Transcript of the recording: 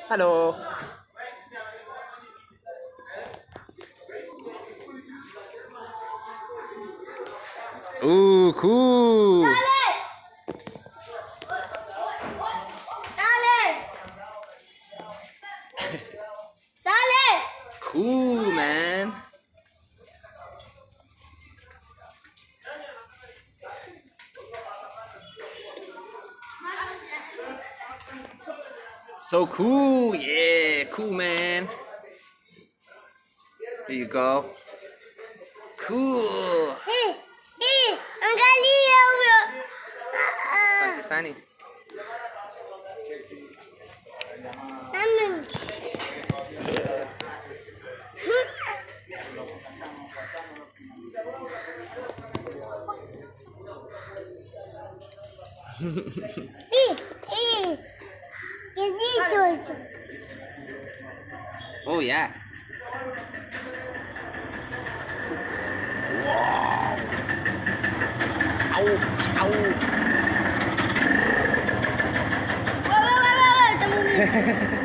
Hello. Ooh, cool. Sale. Cool, man. So cool. Yeah, cool, man. There you go. Cool. Hey, I'm gonna leave. Sunny. Oh yeah. Wow. Ow, ow. Wait, wait, wait, wait.